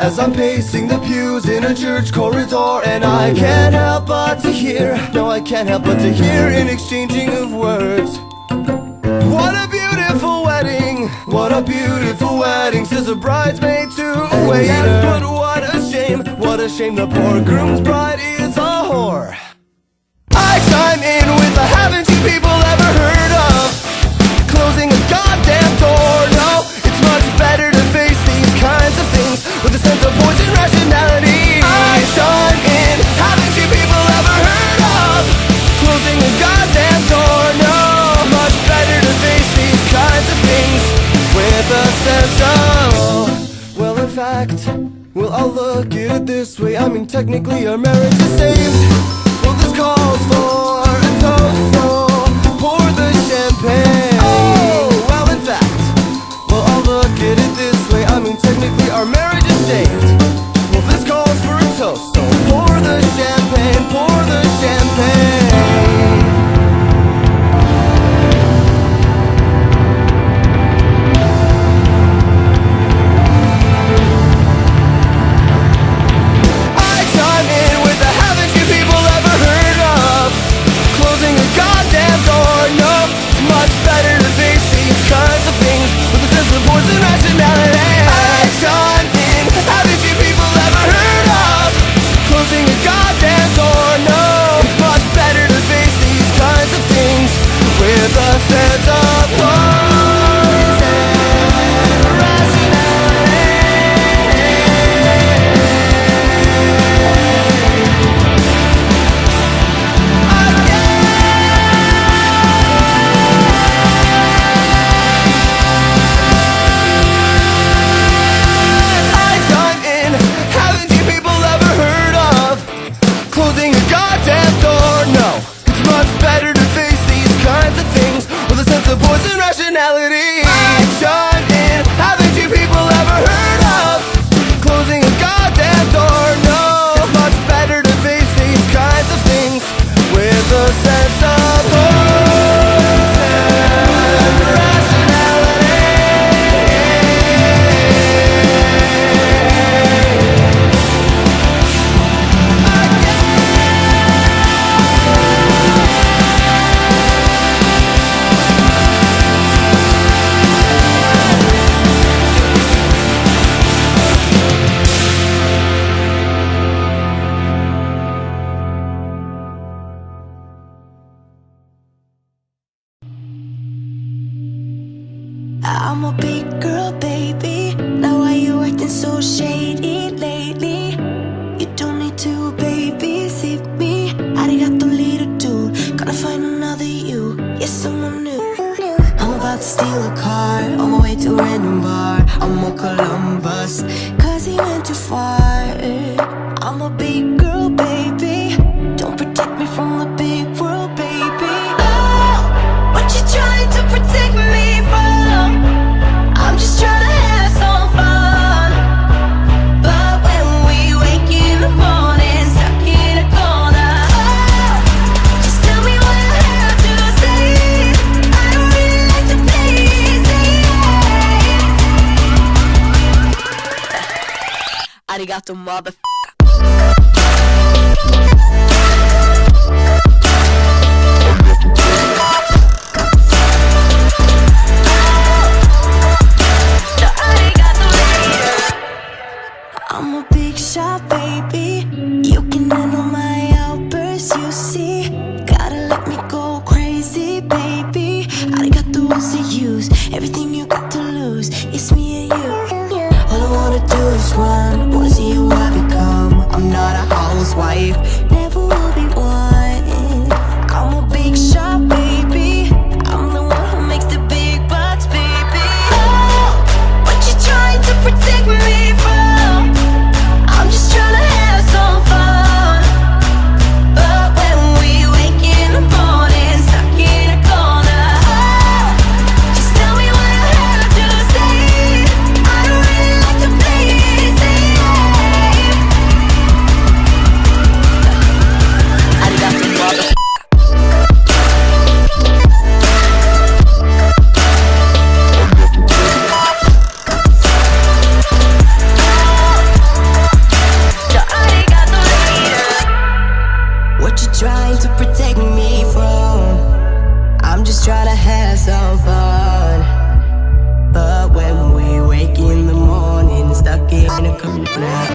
as I'm pacing the pews in a church corridor. And I can't help but to hear, no, I can't help but to hear an exchanging of words. What a beautiful wedding, what a beautiful wedding, says a bridesmaid to a waiter. Yes, but what a shame the poor groom's bride is a whore. I chime in with a haven't you people ever heard of closing a goddamn door? No, it's much better to face these kinds of things with a sense of poison rationality. I chime in, haven't you people ever heard of closing a goddamn door? No, it's much better to face these kinds of things with a sense of, well, in fact, well, I'll look at it this way. I mean, technically our marriage is saved. Well, this calls for a toast, so pour the champagne. Oh, well, in fact, well, I'll look at it this way. I mean, technically our marriage is saved. Well, this calls for a toast, so pour the champagne, pour the champagne. Poison rationality. I chime in, haven't you people ever heard of closing a goddamn door? No, it's much better to face these kinds of things with a sense of poison rationality. Poison rationality. I chime in, haven't you people ever heard of closing a goddamn door? No, it's much better to face these kinds of things with a sense of poison rationality. I'm a big girl, baby. Now why you acting so shady lately? You don't need to babysit me. Arigato, little dude. Gotta find another you. Yes, someone new. I'm about to steal a car on my way to a random bar. I'm on Columbus, cause he went too far. I'm a big girl, baby. Don't protect me from the big world, baby. Oh, what you trying to protect me from? I'm just trying to have some fun. But when we wake in the morning, stuck in a corner, oh, just tell me what I have to say. I don't really like to play easy. Arigato, motherfucker. I'm a big shot, baby. You can handle my outbursts, you see. Gotta let me go crazy, baby. I got the ones to use, everything you got to lose. It's me and you. All I wanna do is run, wanna see who I become. just try to have some fun. But when we wake in the morning, stuck in a corner.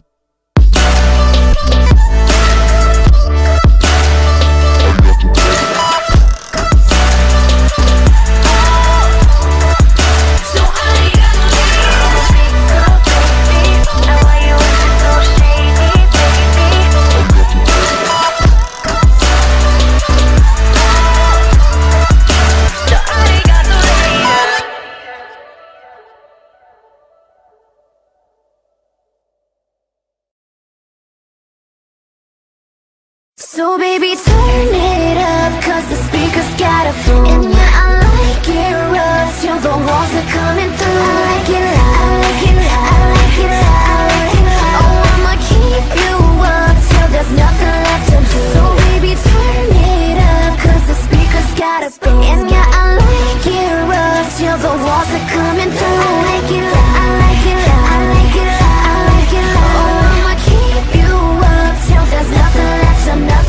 So baby, turn it up, cause the speakers got a phone. And yeah, I like it rough, till the walls are coming through. I like it loud, I like it loud, I like it loud, I like it loud. Oh, I'ma keep you up, till there's nothing left to do. So baby, turn it up, cause the speakers got a phone. And yeah, I like it rough, till the walls are coming through. I like it loud, I like it loud, I like it loud, I like it loud. Oh, I'ma keep you up, till there's nothing left to do.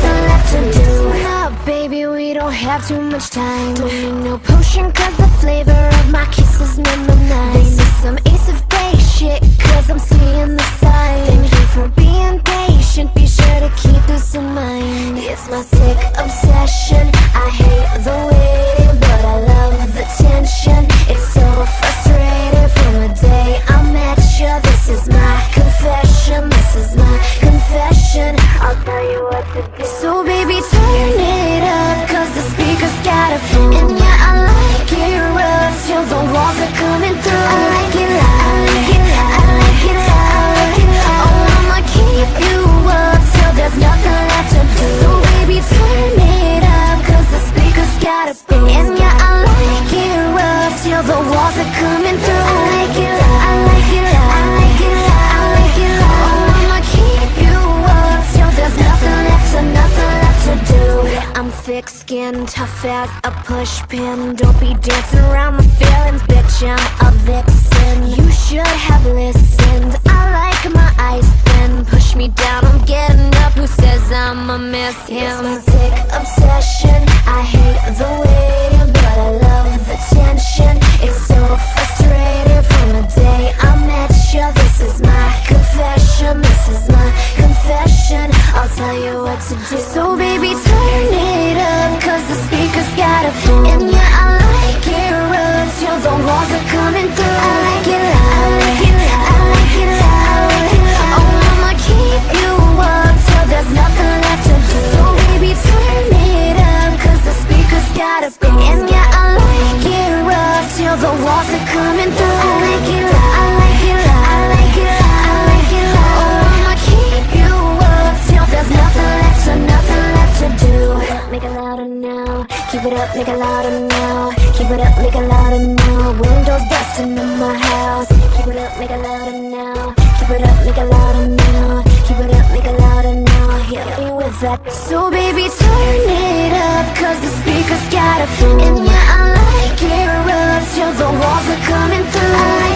Baby, we don't have too much time. Don't need no potion, cause the flavor of my kisses number 9. They need some Ace of Base shit, cause I'm seeing the sign. Thank you for being patient, be sure to keep this in mind. It's my sick obsession, I hate the waiting, but I love the tension. It's so frustrating from the day I met you. This is my confession, this is my confession. I'll tell you what to do. So baby, turn it up, cause the speakers got a phone. And yeah, I like it rough, till the walls are coming through. I like it loud, I like it loud, I like it loud, I like it loud. Oh, I'ma keep you up, till there's nothing left to do. So baby, turn it up, cause the speakers got a phone. And yeah, I like it rough, till the walls are coming through. I like it loud, I like it loud, I like it loud, I like it loud. Oh, I'ma keep you up, till there's nothing left to do. I'm thick-skinned, tough as a pushpin. Don't be dancing around my feelings, bitch, I'm a vixen. You should have listened, I like my ice thin. Push me down, I'm getting up, who says I'ma miss him? It's my sick obsession, I hate the waiting, but I love the tension. It's so frustrating from the day I met you. This is my confession, this is my confession. I'll tell you what to do. So baby, turn it up, cause the speakers got a phone. And yeah, I like it rough, till the walls are coming through. I like it loud, I like it loud, I like it loud, I like it loud. Oh, I'ma keep you up, till there's nothing left to do. So baby, turn it up, cause the speakers got a phone. And yeah, I like it rough, till the walls are coming through. I like it loud, I like it loud, I like it loud, I like it loud. Oh, I'ma keep you up, till there's nothing left to do. Make it louder now, keep it up, make it louder now. Keep it up, make it louder now. Windows busting in my house. Keep it up, make it louder now. Keep it up, make it louder now. Keep it up, make it louder now. Hit me with that. So baby, turn it up, cause the speakers got a phone. And yeah, I like it rough, till the walls are coming through.